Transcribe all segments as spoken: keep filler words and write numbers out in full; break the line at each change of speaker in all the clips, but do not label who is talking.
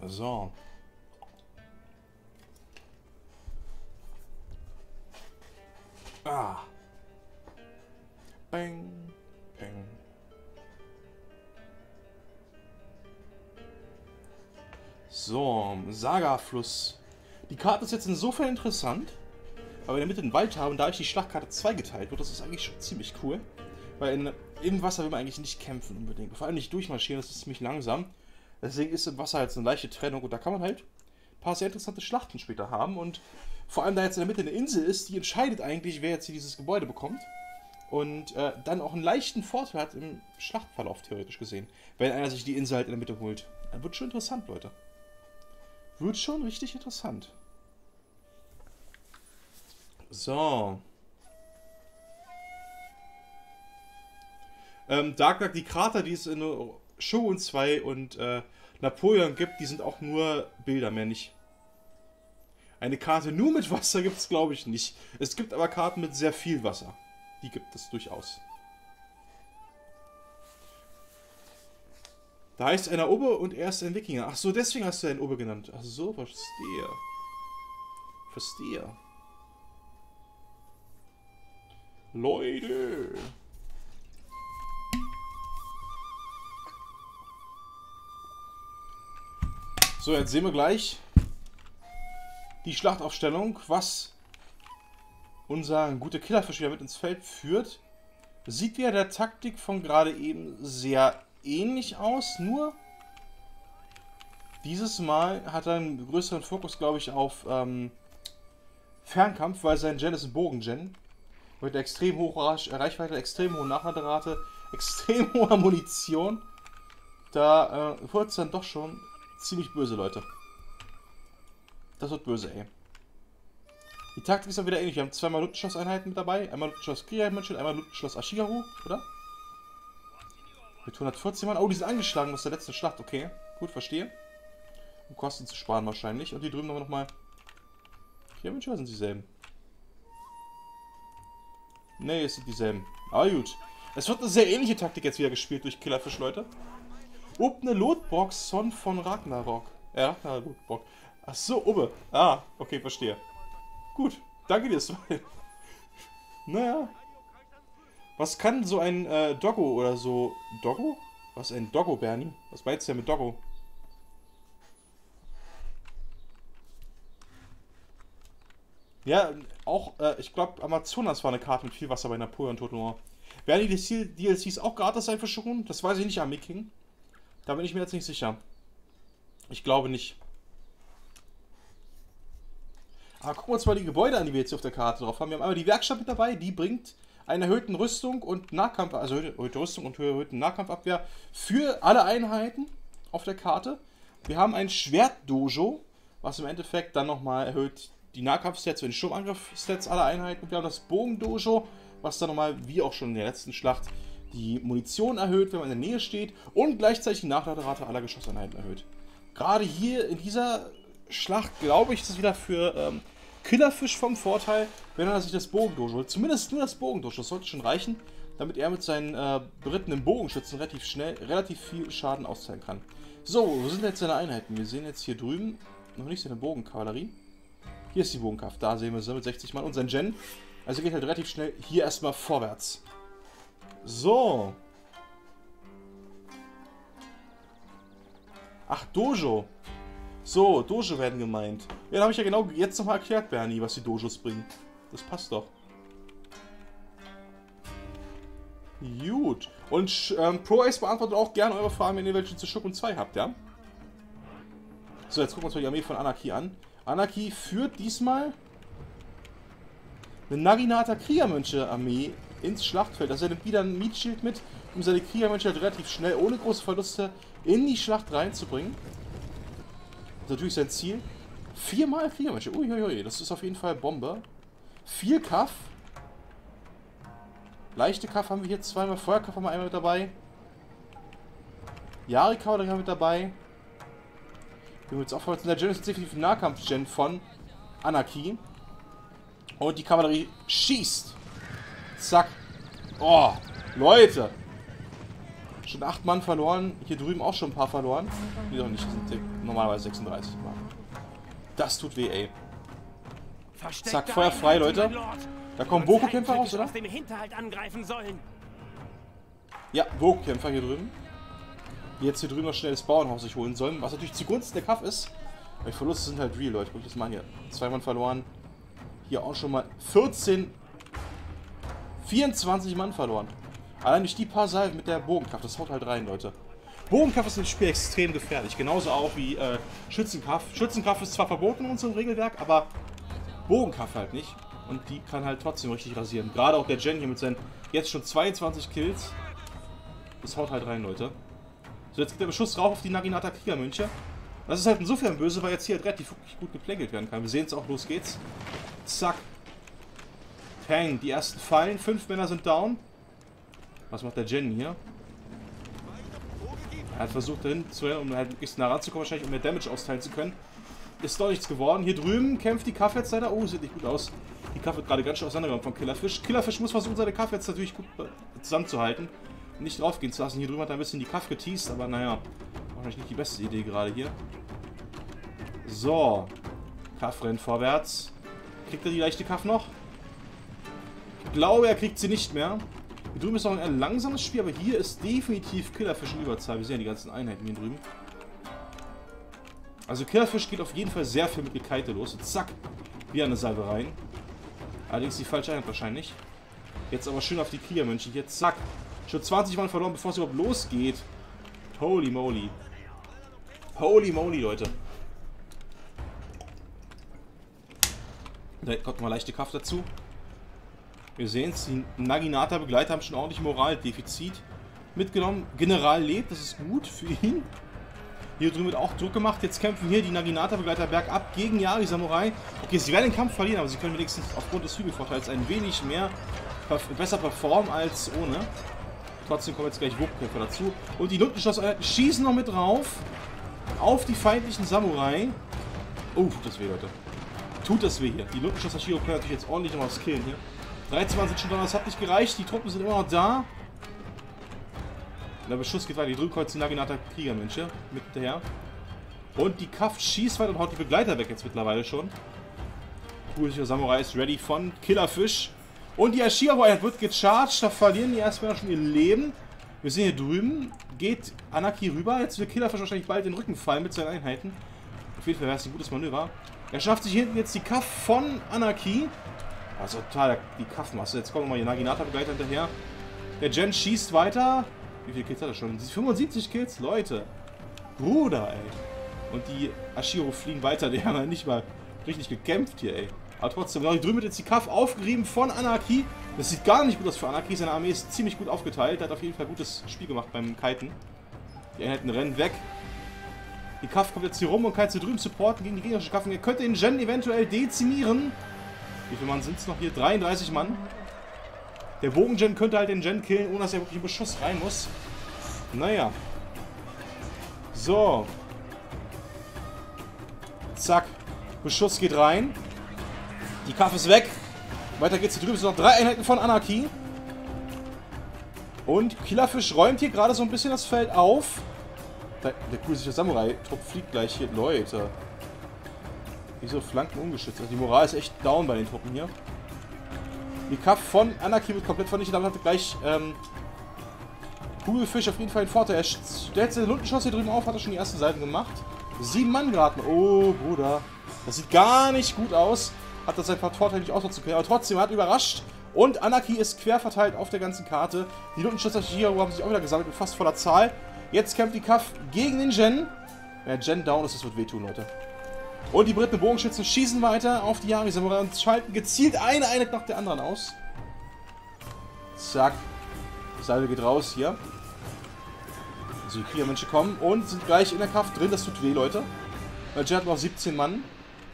So. Ah. Bang. Bang. So, Saga-Fluss. Die Karte ist jetzt insofern interessant, weil wir in der Mitte einen Wald haben, da ich die Schlachtkarte zweigeteilt wird. Das ist eigentlich schon ziemlich cool. Weil in, im Wasser will man eigentlich nicht kämpfen unbedingt. Vor allem nicht durchmarschieren, das ist ziemlich langsam. Deswegen ist im Wasser jetzt eine leichte Trennung und da kann man halt ein paar sehr interessante Schlachten später haben. Und vor allem, da jetzt in der Mitte eine Insel ist, die entscheidet eigentlich, wer jetzt hier dieses Gebäude bekommt. Und äh, dann auch einen leichten Vorteil hat im Schlachtverlauf, theoretisch gesehen. Wenn einer sich die Insel halt in der Mitte holt. Dann wird schon interessant, Leute. Wird schon richtig interessant. So. Ähm, Dark Knight, die Krater, die es in Shogun zwei und äh, Napoleon gibt, die sind auch nur Bilder, mehr nicht. Eine Karte nur mit Wasser gibt es, glaube ich, nicht. Es gibt aber Karten mit sehr viel Wasser. Die gibt es durchaus. Da heißt einer Obe und er ist ein Wikinger. Ach so, deswegen hast du einen Obe genannt. Ach so, verstehe. Verstehe. Leute. So, jetzt sehen wir gleich die Schlachtaufstellung, was unser guter Killerfisch wieder mit ins Feld führt. Sieht wieder der Taktik von gerade eben sehr ähnlich aus, nur dieses Mal hat er einen größeren Fokus, glaube ich, auf ähm, Fernkampf, weil sein Gen ist ein Bogen-Gen. Mit extrem hoher Reichweite, extrem hohe Nachladerate, extrem hoher Munition. Da äh, wird es dann doch schon ziemlich böse, Leute. Das wird böse, ey. Die Taktik ist dann wieder ähnlich. Wir haben zweimal Luftschlosseinheiten mit dabei. Einmal Luftschloss Kriya-Mönche, einmal Luftschloss Ashigaru, oder? Mit hundertvierzehn Mann. Oh, die sind angeschlagen aus der letzten Schlacht. Okay, gut, verstehe. Um Kosten zu sparen wahrscheinlich. Und die drüben haben wir nochmal. Kriya-Mönche, oder sind dieselben? Ne, es sind dieselben. Aber gut. Es wird eine sehr ähnliche Taktik jetzt wieder gespielt durch Killerfisch, Leute. Ob eine Lotbox Son von Ragnarok. Äh, Ragnarok Lotbox. Ach so, Obe. Ah, okay, verstehe. Gut, danke dir, Smile. Naja. Was kann so ein äh, Doggo oder so... Doggo? Was, ein Doggo, Bernie? Was meinst du denn mit Doggo? Ja, auch, äh, ich glaube, Amazonas war eine Karte mit viel Wasser bei Napoleon Total War. Werden die D L Cs auch gratis sein für Shogun? Das weiß ich nicht, Army King. Da bin ich mir jetzt nicht sicher. Ich glaube nicht. Aber gucken wir uns mal die Gebäude an, die wir jetzt hier auf der Karte drauf haben. Wir haben einmal die Werkstatt mit dabei, die bringt eine erhöhten Rüstung und Nahkampf, also erhöhte Rüstung und erhöhten Nahkampfabwehr für alle Einheiten auf der Karte. Wir haben ein Schwert-Dojo, was im Endeffekt dann nochmal erhöht die Nahkampfstats und die Sturmangriff-Stats aller Einheiten. Wir haben das Bogen-Dojo, was dann nochmal, wie auch schon in der letzten Schlacht, die Munition erhöht, wenn man in der Nähe steht und gleichzeitig die Nachladerate aller Geschosseinheiten erhöht. Gerade hier in dieser Schlacht, glaube ich, ist es wieder für ähm, Killerfisch vom Vorteil, wenn er sich das Bogendojo holt. Zumindest nur das Bogendojo, das sollte schon reichen, damit er mit seinen äh, berittenen Bogenschützen relativ schnell, relativ viel Schaden austeilen kann. So, wo sind jetzt seine Einheiten? Wir sehen jetzt hier drüben noch nicht seine Bogenkavallerie. Hier ist die Bogenkraft, da sehen wir sie mit sechzig Mann und sein Gen. Also geht halt relativ schnell hier erstmal vorwärts. So. Ach, Dojo. So, Dojo werden gemeint. Ja, da habe ich ja genau jetzt nochmal erklärt, Bernie, was die Dojos bringen. Das passt doch. Gut. Und ähm, ProAce beantwortet auch gerne eure Fragen, wenn ihr welche zu Shogun zwei habt, ja? So, jetzt gucken wir uns mal die Armee von Anarchy an. Anarchy führt diesmal eine Naginata Kriegermönche-Armee ins Schlachtfeld. Also er nimmt wieder ein Meat Shield mit, um seine Kriegermönche halt relativ schnell, ohne große Verluste, in die Schlacht reinzubringen. Das ist natürlich sein Ziel. Viermal Kriegermönche. Uiuiui, das ist auf jeden Fall Bombe. Vier Kaff. Leichte Kaff haben wir hier zweimal. Feuerkaff haben wir einmal mit dabei. Yari-Kavallerie haben wir mit dabei. Wir haben jetzt auch in der Gen ist definitiv Nahkampf-Gen von Anarchy. Und die Kavallerie schießt. Zack. Oh, Leute. Schon acht Mann verloren. Hier drüben auch schon ein paar verloren. Die doch nicht, sind normalerweise sechsunddreißig Mann. Das tut weh, ey. Zack, Feuer frei, Leute. Da kommen Boku-Kämpfer raus, oder? Ja, Boku-Kämpfer hier drüben. Die jetzt hier drüben noch schnell das Bauernhaus sich holen sollen. Was natürlich zugunsten der Kaff ist. Weil die Verluste sind halt real, Leute. Guck ich das mal hier. Zwei Mann verloren. Hier auch schon mal vierzehn, vierundzwanzig Mann verloren. Allein durch die paar Salven mit der Bogenkaff. Das haut halt rein, Leute. Bogenkaff ist im Spiel extrem gefährlich. Genauso auch wie äh, Schützenkaff. Schützenkaff ist zwar verboten in unserem Regelwerk, aber Bogenkaff halt nicht. Und die kann halt trotzdem richtig rasieren. Gerade auch der Gen hier mit seinen jetzt schon zweiundzwanzig Kills. Das haut halt rein, Leute. So, jetzt geht der Beschuss rauf auf die Naginata Kriegermönche. Das ist halt insofern böse, weil jetzt hier halt relativ gut geplänkelt werden kann. Wir sehen es auch, los geht's. Zack. Peng, die ersten fallen. Fünf Männer sind down. Was macht der Gen hier? Er hat versucht dahin zu rennen, um halt möglichst nah ranzukommen, wahrscheinlich um mehr Damage austeilen zu können. Ist doch nichts geworden. Hier drüben kämpft die Kaff jetzt leider. Oh, sieht nicht gut aus. Die Kaff wird gerade ganz schön auseinandergenommen von Killerfish. Killerfish muss versuchen, seine Kaff jetzt natürlich gut zusammenzuhalten. Nicht draufgehen zu lassen. Hier drüben hat er ein bisschen die Kaff geteased, aber naja. Wahrscheinlich nicht die beste Idee gerade hier. So. Kaff rennt vorwärts. Kriegt er die leichte Kaff noch? Ich glaube, er kriegt sie nicht mehr. Hier drüben ist noch ein eher langsames Spiel, aber hier ist definitiv Killerfish in Überzahl. Wir sehen ja die ganzen Einheiten hier drüben. Also Killerfish geht auf jeden Fall sehr viel mit Gekite los. Und zack, wieder eine Salve rein. Allerdings die falsche Einheit wahrscheinlich. Jetzt aber schön auf die Kriegermönche. Hier, zack. Schon zwanzig Mann verloren, bevor es überhaupt losgeht. Holy moly. Holy moly, Leute. Da kommt mal leichte Kraft dazu. Wir sehen es, die Naginata-Begleiter haben schon ordentlich Moraldefizit mitgenommen. General lebt, das ist gut für ihn. Hier drüben wird auch Druck gemacht. Jetzt kämpfen hier die Naginata-Begleiter bergab gegen Yari Samurai. Okay, sie werden den Kampf verlieren, aber sie können wenigstens aufgrund des Hügelvorteils ein wenig mehr besser performen als ohne. Trotzdem kommen jetzt gleich Wurfkämpfer dazu. Und die Lundenschloss-Einheiten schießen noch mit drauf auf die feindlichen Samurai. Oh, tut das weh, Leute. Tut das weh hier. Die Lundenschloss-Hashiro können natürlich jetzt ordentlich noch was killen hier. dreizehn Mann sind schon da, das hat nicht gereicht. Die Truppen sind immer noch da. Der Beschuss geht weiter. Die drüben kommen jetzt die Naginata Kriegermönche mit hinterher. Und die Kaff schießt weiter und haut die Begleiter weg jetzt mittlerweile schon. Kursicher Samurai ist ready von Killerfish. Und die Ashiro-Einheit wird gecharged. Da verlieren die erstmal schon ihr Leben. Wir sehen hier drüben, geht Anarchy rüber. Jetzt wird Killerfish wahrscheinlich bald den Rücken fallen mit seinen Einheiten. Auf jeden Fall wäre es ein gutes Manöver. Er schafft sich hinten jetzt die Kaff von Anarchy. Also total die Kaffmasse. Jetzt kommen nochmal die Naginata-Begleiter hinterher. Der Gen schießt weiter. Wie viele Kills hat er schon? fünfundsiebzig Kills? Leute. Bruder, ey. Und die Ashiro fliegen weiter. Die haben ja nicht mal richtig gekämpft hier, ey. Aber trotzdem, genau, die drüben wird jetzt die Kaff aufgerieben von Anarchy. Das sieht gar nicht gut aus für Anarchy. Seine Armee ist ziemlich gut aufgeteilt. Er hat auf jeden Fall ein gutes Spiel gemacht beim Kiten. Die Einheiten rennen weg. Die Kaff kommt jetzt hier rum und kann jetzt hier drüben supporten gegen die gegnerische Kaff. Er könnte den Gen eventuell dezimieren. Wie viele Mann sind es noch hier? dreiunddreißig Mann. Der Bogen-Gen könnte halt den Gen killen, ohne dass er wirklich in Beschuss rein muss. Naja. So. Zack. Beschuss geht rein. Die Kaff ist weg. Weiter geht's. Hier drüben sind noch drei Einheiten von Anarchy. Und Killerfish räumt hier gerade so ein bisschen das Feld auf. Der, der kursicher Samurai-Trupp fliegt gleich hier. Leute. Wieso Flanken ungeschützt? Also die Moral ist echt down bei den Truppen hier. Die Kaff von Anarchy wird komplett vernichtet. Damit hat gleich ähm, Kugelfisch auf jeden Fall einen Vorteil. Er stellt den Lundenschoss hier drüben auf. Hat er schon die ersten Seiten gemacht. Sieben Mann geraten. Oh, Bruder. Das sieht gar nicht gut aus. Hat das seinen Vorteil nicht ausnutzen können. Aber trotzdem hat überrascht. Und Anarchy ist quer verteilt auf der ganzen Karte. Die Lundenschützer hier haben sich auch wieder gesammelt mit fast voller Zahl. Jetzt kämpft die Kaff gegen den Gen. Wenn der Gen down ist, das wird wehtun, Leute. Und die Briten Bogenschützen schießen weiter auf die Yari Samurai und schalten gezielt eine Einheit nach der anderen aus. Zack. Die Salve geht raus hier. Also die Kriegermönche kommen und sind gleich in der Kraft drin. Das tut weh, Leute. Weil Gen hat noch siebzehn Mann.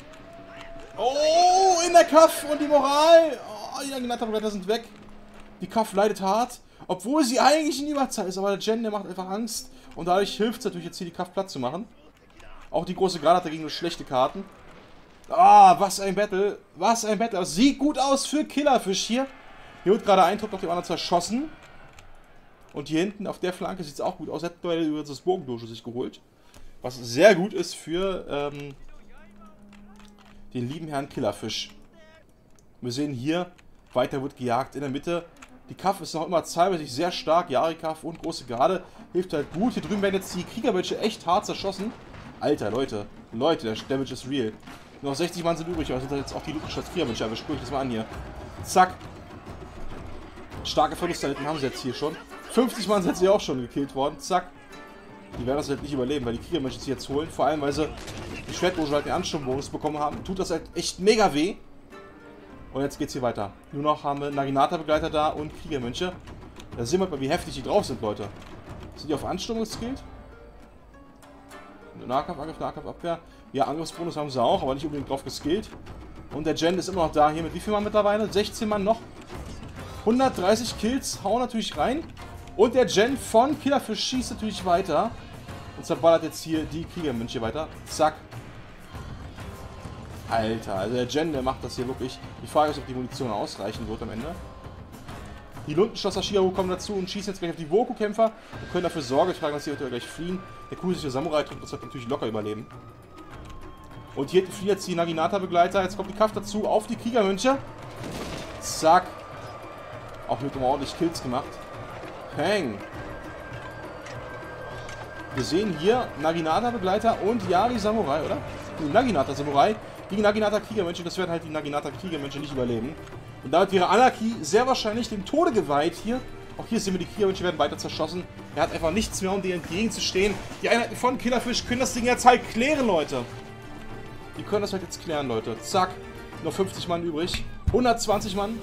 Oh, in der Kaff und die Moral. Oh, die Naginata-Begleiter sind weg. Die Kaff leidet hart. Obwohl sie eigentlich in Überzahl ist. Aber der Gen, der macht einfach Angst. Und dadurch hilft es natürlich jetzt hier die Kaff platt zu machen. Auch die große Granate dagegen nur schlechte Karten. Ah, was ein Battle. Was ein Battle. Das sieht gut aus für Killerfish hier. Hier wird gerade ein Trupp nach dem anderen zerschossen. Und hier hinten auf der Flanke sieht es auch gut aus. Hat beide über das Bogendojo sich geholt. Was sehr gut ist für ähm, den lieben Herrn Killerfisch. Wir sehen hier, weiter wird gejagt in der Mitte. Die Kaff ist noch immer zahlmäßig sehr stark. Yarikaff und große Garde hilft halt gut. Hier drüben werden jetzt die Kriegermönche echt hart zerschossen. Alter, Leute. Leute, der Damage ist real. Nur noch sechzig Mann sind übrig, aber sind jetzt auch die Lukenstadt Kriegermönche erwischt. Guck ich das mal an hier. Zack. Starke Verluste haben sie jetzt hier schon. fünfzig Mann sind sie auch schon gekillt worden. Zack. Die werden das halt nicht überleben, weil die Kriegermönche sie jetzt holen. Vor allem, weil sie die Schwertloge halt den Ansturmbonus bekommen haben. Tut das halt echt mega weh. Und jetzt geht's hier weiter. Nur noch haben wir Naginata-Begleiter da und Kriegermönche. Da sehen wir mal, wie heftig die drauf sind, Leute. Sind die auf Ansturm geskillt? Nahkampfangriff, Nahkampfabwehr. Ja, Angriffsbonus haben sie auch, aber nicht unbedingt drauf geskillt. Und der Gen ist immer noch da. Hier mit wie viel Mann mittlerweile? sechzehn Mann noch. hundertdreißig Kills hauen natürlich rein. Und der Gen von Killerfisch schießt natürlich weiter. Und zerballert jetzt hier die Kriegermönche weiter. Zack. Alter, also der Gen, der macht das hier wirklich. Die Frage ist, ob die Munition ausreichen wird am Ende. Die Lundenschlosser Shigaru kommen dazu und schießen jetzt gleich auf die Woku-Kämpfer und können dafür Sorge tragen, dass sie gleich fliehen. Der kugelsicher Samurai tut das wird natürlich locker überleben. Und hier fliehen jetzt die Naginata-Begleiter. Jetzt kommt die Kraft dazu auf die Kriegermönche. Zack. Auch mit ordentlich Kills gemacht. Peng. Wir sehen hier Naginata-Begleiter und Yari Samurai, oder? Die Naginata Samurai gegen Naginata Kriegermönche. Das werden halt die Naginata Kriegermönche nicht überleben. Und damit wäre Anarchy sehr wahrscheinlich dem Tode geweiht hier. Auch hier sehen wir, die Kriegermönche werden weiter zerschossen. Er hat einfach nichts mehr, um denen entgegenzustehen. Die Einheiten von Killerfisch können das Ding jetzt halt klären, Leute. Die können das halt jetzt klären, Leute. Zack. Noch fünfzig Mann übrig. hundertzwanzig Mann.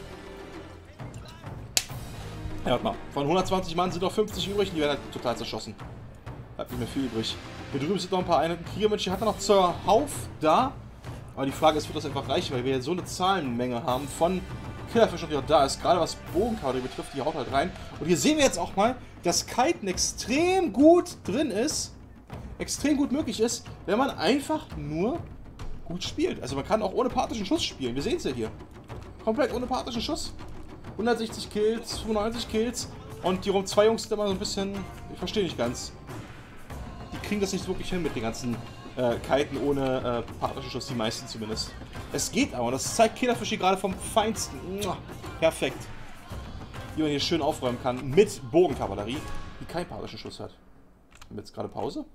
Ja, warte mal. Von hundertzwanzig Mann sind noch fünfzig übrig und die werden halt total zerschossen. Bleibt nicht mehr viel übrig. Hier drüben sind noch ein paar Einheiten. Kriegermönche hat er noch zur Hauf da. Aber die Frage ist, wird das einfach reichen, weil wir jetzt so eine Zahlenmenge haben von Killerfisch, die auch da ist. Gerade was Bogenkavallerie betrifft, die haut halt rein. Und hier sehen wir jetzt auch mal, dass Kiten extrem gut drin ist. Extrem gut möglich ist, wenn man einfach nur gut spielt. Also man kann auch ohne pathischen Schuss spielen. Wir sehen es ja hier. Komplett ohne pathischen Schuss. hundertsechzig Kills, zweiundneunzig Kills. Und die Rum zwei Jungs sind immer so ein bisschen... Ich verstehe nicht ganz. Die kriegen das nicht wirklich hin mit den ganzen äh, Kiten ohne äh, pathischen Schuss. Die meisten zumindest. Es geht aber. Und das zeigt Killerfisch hier gerade vom Feinsten. Mua, perfekt. Wie man hier schön aufräumen kann mit Bogenkavallerie, die keinen pathischen Schuss hat. Haben wir jetzt gerade Pause?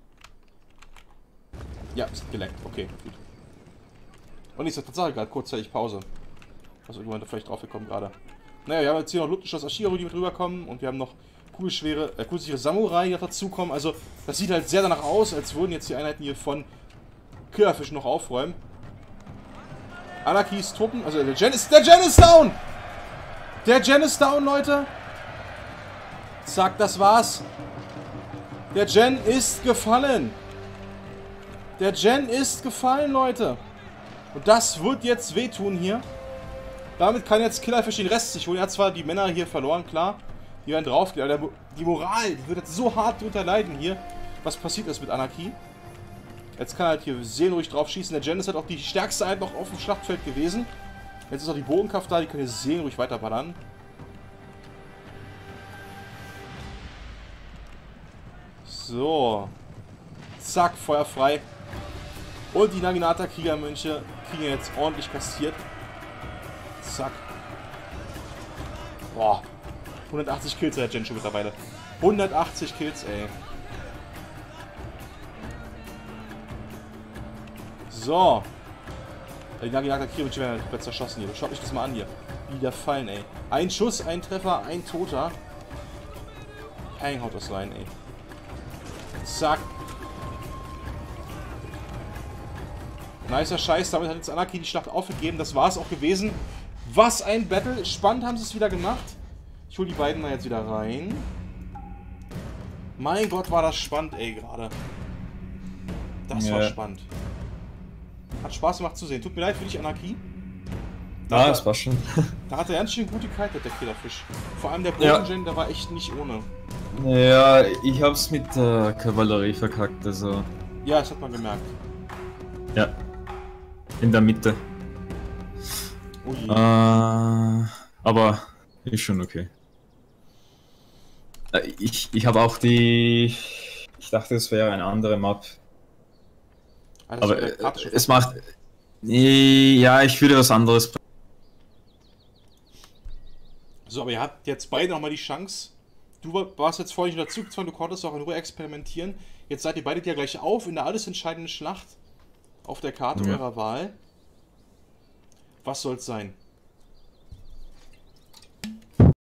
Ja, ist geleckt. Okay, gut. Und ich sag Tatsache gerade kurzzeitig Pause. Also irgendwann da vielleicht drauf gekommen gerade. Naja, wir haben jetzt hier noch Lundenschloss Ashigaru, die mit rüberkommen. Und wir haben noch kugelschwere, äh, kugelsichere Samurai, die dazukommen. Also, das sieht halt sehr danach aus, als würden jetzt die Einheiten hier von Killerfisch noch aufräumen. Anarchys Truppen, also der Gen ist, der Gen ist down! Der Gen ist down, Leute! Zack, das war's. Der Gen ist gefallen. Der Gen ist gefallen, Leute. Und das wird jetzt wehtun hier. Damit kann jetzt Killerfisch den Rest sich holen. Er hat zwar die Männer hier verloren, klar. Die werden draufgehen, aber der, die Moral, die wird jetzt so hart drunter leiden hier. Was passiert ist mit Anarchie. Jetzt kann er halt hier seelenruhig drauf schießen. Der Gen ist halt auch die stärkste Einheit noch auf dem Schlachtfeld gewesen. Jetzt ist auch die Bogenkraft da, die können hier seelenruhig weiterballern. So. Zack, Feuer frei. Und die Naginata Kriegermönche kriegen jetzt ordentlich kassiert. Zack. Boah. hundertachtzig Kills hat der Gen schon mittlerweile. hundertachtzig Kills, ey. So. Die Naginata Kriegermönche werden komplett zerschossen hier. Schaut euch das mal an hier. Wieder fallen, ey. Ein Schuss, ein Treffer, ein Toter. Peng haut das rein, ey. Zack. Nicer Scheiß, damit hat jetzt Anarchy die Schlacht aufgegeben. Das war es auch gewesen. Was ein Battle. Spannend haben sie es wieder gemacht. Ich hole die beiden mal jetzt wieder rein. Mein Gott, war das spannend, ey, gerade. Das ja. war spannend. Hat Spaß gemacht zu sehen. Tut mir leid für dich, Anarchy.
Ah, das war schon.
Da hat er ganz schön gute Kite, der Killerfisch. Vor allem der Bogengen, ja. der war echt nicht ohne.
Ja, ich hab's mit der äh, Kavallerie verkackt, also...
Ja, das hat man gemerkt.
Ja. In der Mitte.
Oh je.
Äh, aber ist schon okay. Äh, Ich, ich habe auch die... Ich dachte, es wäre eine andere Map.
Also
Aber
mit der Karte
äh,
schon
es
verstanden.
macht... Ja, ich würde was anderes...
So, aber ihr habt jetzt beide nochmal die Chance. Du war- warst jetzt vorhin nicht dazu gezwungen, du konntest auch in Ruhe experimentieren. Jetzt seid ihr beide ja gleich auf in der alles entscheidenden Schlacht auf der Karte
Ja.
eurer Wahl. Was soll's sein?